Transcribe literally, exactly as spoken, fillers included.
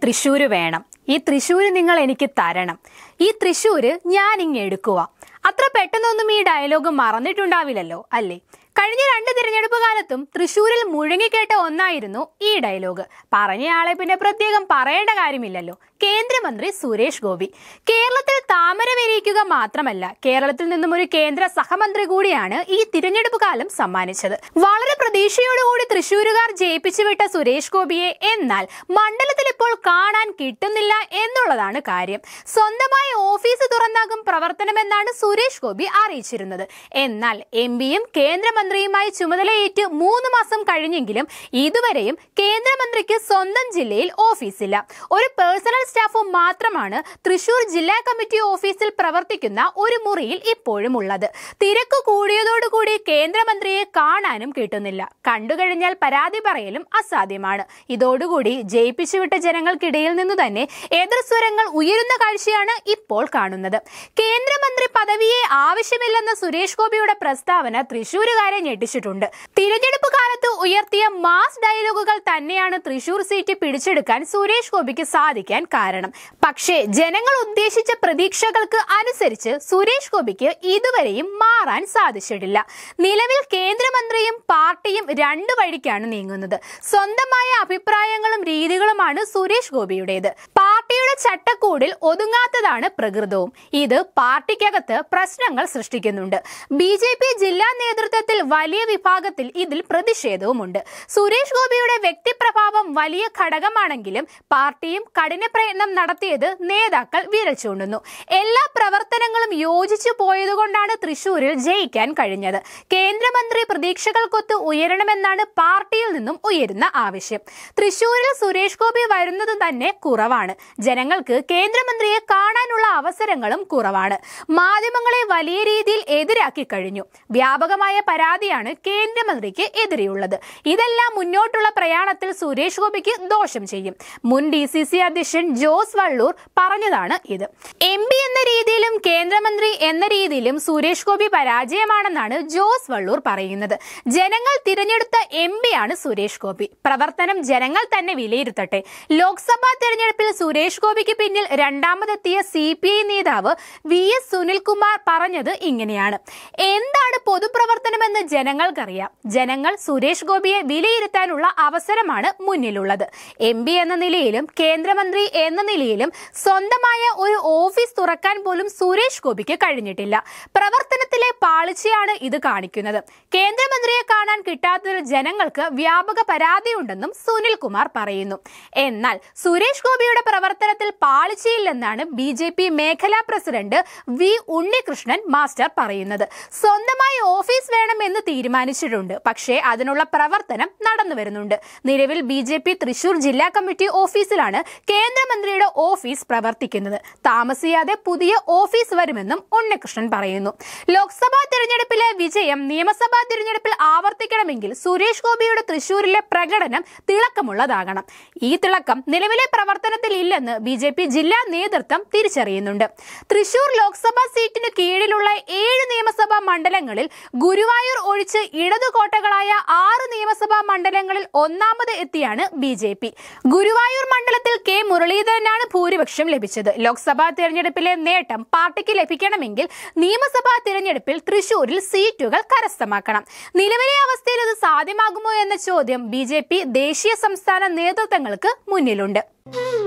തൃശ്ശൂര് വേണം, ഈ തൃശ്ശൂര് നിങ്ങൾ എനിക്ക് തരണം, ഈ തൃശ്ശൂര് ഞാൻ ഇങ്ങ് എടുക്കുക. അത്ര പെട്ടെന്നൊന്നും ഈ ഡയലോഗ് മറന്നിട്ടുണ്ടാവില്ലല്ലോ അല്ലേ? കഴിഞ്ഞ രണ്ട് തിരഞ്ഞെടുപ്പ് കാലത്തും തൃശ്ശൂരിൽ മുഴങ്ങിക്കേട്ട ഒന്നായിരുന്നു ഈ ഡയലോഗ്. പറഞ്ഞയാളെ പിന്നെ പ്രത്യേകം പറയേണ്ട കാര്യമില്ലല്ലോ, കേന്ദ്രമന്ത്രി സുരേഷ് ഗോപി. കേരളത്തിൽ താമര വിരിയിക്കുക മാത്രമല്ല, കേരളത്തിൽ നിന്നും ഒരു കേന്ദ്ര സഹമന്ത്രി കൂടിയാണ് ഈ തിരഞ്ഞെടുപ്പ് കാലം സമ്മാനിച്ചത്. വളരെ പ്രതീക്ഷയോടുകൂടി തൃശ്ശൂരുകാർ ജയിപ്പിച്ചുവിട്ട സുരേഷ് ഗോപിയെ എന്നാൽ മണ്ഡലത്തിൽ ഇപ്പോൾ കാണാൻ കിട്ടുന്നില്ല എന്നുള്ളതാണ് കാര്യം. സ്വന്തമായി ഓഫീസ് തുറന്നാകും പ്രവർത്തനമെന്നാണ് സുരേഷ് ഗോപി അറിയിച്ചിരുന്നത്. എന്നാൽ എം പിയും കേന്ദ്രമന്ത്രിയുമായി ചുമതലയേറ്റ് മൂന്ന് മാസം കഴിഞ്ഞെങ്കിലും ഇതുവരെയും കേന്ദ്രമന്ത്രിക്ക് സ്വന്തം ജില്ലയിൽ ഓഫീസില്ല. ഒരു പേഴ്സണൽ സ്റ്റാഫും മാത്രമാണ് തൃശൂർ ജില്ലാ കമ്മിറ്റി ഓഫീസിൽ പ്രവർത്തിക്കുന്ന ഒരു മുറിയിൽ ഇപ്പോഴും ഉള്ളത്. തിരക്ക് കൂടിയതോടുകൂടി കേന്ദ്രമന്ത്രിയെ കാണാനും കിട്ടുന്നില്ല. കണ്ടുകഴിഞ്ഞാൽ പരാതി പറയലും അസാധ്യമാണ്. ഇതോടുകൂടി ജയിപ്പിച്ചുവിട്ട ജനങ്ങൾക്കിടയിൽ നിന്നു തന്നെ എതിർസ്വരങ്ങൾ ഉയരുന്ന കാഴ്ചയാണ് ഇപ്പോൾ കാണുന്നത്. കേന്ദ്രമന്ത്രി പദവിയെ ആവശ്യമില്ലെന്ന സുരേഷ് ഗോപിയുടെ പ്രസ്താവന തൃശൂരുകാരെ ഞെട്ടിച്ചിട്ടുണ്ട്. തിരഞ്ഞെടുപ്പ് കാലത്ത് ഉയർത്തിയ മാസ് ഡയലോഗുകൾ തന്നെയാണ് തൃശൂർ സീറ്റ് പിടിച്ചെടുക്കാൻ സുരേഷ് ഗോപിക്ക് സാധിക്കാൻ കാരണം. പക്ഷേ ജനങ്ങൾ ഉദ്ദേശിച്ച പ്രതീക്ഷകൾക്ക് അനുസരിച്ച് സുരേഷ് ഗോപിക്ക് ഇതുവരെയും മാറാൻ സാധിച്ചിട്ടില്ല. നിലവിൽ കേന്ദ്രമന്ത്രിയും പാർട്ടിയും രണ്ടു വഴിക്കാണ് നീങ്ങുന്നത്. സ്വന്തമായ അഭിപ്രായങ്ങളും രീതികളുമാണ് സുരേഷ് ഗോപിയുടേത്. പാർട്ടിയുടെ ചട്ടക്കൂടിൽ ഒതുങ്ങാത്തതാണ് പ്രകൃതവും. ഇത് പാർട്ടിക്കകത്ത് പ്രശ്നങ്ങൾ സൃഷ്ടിക്കുന്നുണ്ട്. ബി ജെ പി ജില്ലാ നേതൃത്വത്തിൽ വലിയ വിഭാഗത്തിൽ ഇതിൽ പ്രതിഷേധവുമുണ്ട്. സുരേഷ് ഗോപിയുടെ വ്യക്തിപ്രഭാവം വലിയ ഘടകമാണെങ്കിലും പാർട്ടിയും കഠിന പ്രയത്നം നടത്തിയത് നേതാക്കൾ വിരൽ ചൂണ്ടുന്നു. എല്ലാ പ്രവർത്തനങ്ങളും യോജിച്ചു പോയതുകൊണ്ടാണ് തൃശൂരിൽ ജയിക്കാൻ കഴിഞ്ഞത്. കേന്ദ്രമന്ത്രി പ്രതീക്ഷകൾക്കൊത്ത് ഉയരണമെന്നാണ് പാർട്ടിയിൽ നിന്നും ഉയരുന്ന ആവശ്യം. തൃശൂരിൽ സുരേഷ് ഗോപി വരുന്നത് തന്നെ കുറവാണ്. ജനങ്ങൾക്ക് കേന്ദ്രമന്ത്രിയെ കാണാനുള്ള അവസരങ്ങളും കുറവാണ്. മാധ്യമങ്ങളെ വലിയ രീതിയിൽ എതിരാക്കി കഴിഞ്ഞു. വ്യാപകമായ പരാതിയാണ് കേന്ദ്രമന്ത്രിക്ക് എതിരെയുള്ളത്. ഇതെല്ലാം മുന്നോട്ടുള്ള പ്രയാണത്തിൽ സുരേഷ് ഗോപിക്ക് ദോഷം ചെയ്യും. മുൻ ഡി സി സി അധ്യക്ഷൻ ജോസ് വള്ളൂർ പറഞ്ഞതാണ് ഇത്. എം പി എന്ന രീതിയിലും കേന്ദ്രമന്ത്രി എന്ന രീതിയിലും സുരേഷ് ഗോപി പരാജയമാണെന്നാണ് ജോസ് വള്ളൂർ പറയുന്നത്. ജനങ്ങൾ തിരഞ്ഞെടുത്ത എം പി ആണ് സുരേഷ് ഗോപി. പ്രവർത്തനം ജനങ്ങൾ തന്നെ വിലയിരുത്തട്ടെ. ലോക്സഭാ തെരഞ്ഞെടുപ്പിൽ സുരേഷ് ഗോപിക്ക് പിന്നിൽ രണ്ടാമതെത്തിയ സി പി ഐ നേതാവ് വി എസ് സുനിൽകുമാർ പറഞ്ഞത് ഇങ്ങനെയാണ്: എന്താണ് പൊതുപ്രവർത്തനമെന്ന് ജനങ്ങൾക്കറിയാം. ജനങ്ങൾ സുരേഷ് ഗോപിയെ വിലയിരുത്താനുള്ള അവസരമാണ് മുന്നിലുള്ളത്. എം പി എന്ന നിലയിലും കേന്ദ്രമന്ത്രി എന്ന നിലയിലും സ്വന്തമായ ഒരു ഓഫീസ് തുറക്കാൻ പോലും സുരേഷ് ഗോപിക്ക് കഴിഞ്ഞിട്ടില്ല. പ്രവർത്തനത്തിലെ പാളിച്ചയാണ് ഇത് കാണിക്കുന്നത്. കേന്ദ്രമന്ത്രിയെ കാണാൻ കിട്ടാത്തതിൽ ജനങ്ങൾക്ക് വ്യാപക പരാതിയുണ്ടെന്നും സുനിൽകുമാർ പറയുന്നു. എന്നാൽ സുരേഷ് ഗോപിയുടെ പ്രവർത്തനത്തിൽ പാളിച്ചയില്ലെന്നാണ് ബി ജെ പി മേഖലാ പ്രസിഡന്റ് വി ഉണ്ണികൃഷ്ണൻ മാസ്റ്റർ പറയുന്നത്. സ്വന്തമായി ഓഫീസ് വേണമെന്ന് തീരുമാനിച്ചിട്ടുണ്ട്. പക്ഷേ അതിനുള്ള പ്രവർത്തനം നടന്നു വരുന്നുണ്ട്. നിലവിൽ ബി ജെ പി തൃശൂർ ജില്ലാ കമ്മിറ്റി ഓഫീസിലാണ് കേന്ദ്രമന്ത്രിയുടെ ഓഫീസ് പ്രവർത്തിക്കുന്നത്. താമസിയാതെ പുതിയ ഓഫീസ് വരുമെന്നും ഉണ്ണികൃഷ്ണൻ പറയുന്നു. ലോക്സഭാ തിരഞ്ഞെടുപ്പിലെ വിജയം നിയമസഭാ തിരഞ്ഞെടുപ്പിൽ ആവർത്തിക്കണമെങ്കിൽ സുരേഷ് ഗോപിയുടെ തൃശൂരിലെ പ്രകടനം തിളക്കമുള്ളതാകണം. ഈ തിളക്കം നിലവിലെ പ്രവർത്തനത്തിൽ ഇല്ലെന്ന് ബി ജെ പി ജില്ലാ നേതൃത്വം തിരിച്ചറിയുന്നുണ്ട്. തൃശൂർ ലോക്സഭാ സീറ്റിന് കീഴിലുള്ള ഏഴ് നിയമസഭാ മണ്ഡലങ്ങളിൽ ഗുരുവായൂർ ഒഴിച്ച് ഇടതുകോട്ടകളായ ആറ് നിയമസഭാ മണ്ഡലങ്ങളിൽ ഒന്നാമത് എത്തിയാണ് ബി ജെ പി. ഗുരുവായൂർ മണ്ഡലത്തിൽ കെ മുരളീധരനാണ് ഭൂരിപക്ഷം ലഭിച്ചത്. ലോക്സഭാ തിരഞ്ഞെടുപ്പിലെ നേട്ടം പാർട്ടിക്ക് ലഭിക്കണമെങ്കിൽ നിയമസഭാ തിരഞ്ഞെടുപ്പിൽ തൃശൂരിൽ സീറ്റുകൾ കരസ്ഥമാക്കണം. നിലവിലെ അവസ്ഥയിൽ ഇത് സാധ്യമാകുമോ എന്ന ചോദ്യം ബി ജെ പി ദേശീയ സംസ്ഥാന നേതൃത്വങ്ങൾക്ക് മുന്നിലുണ്ട്.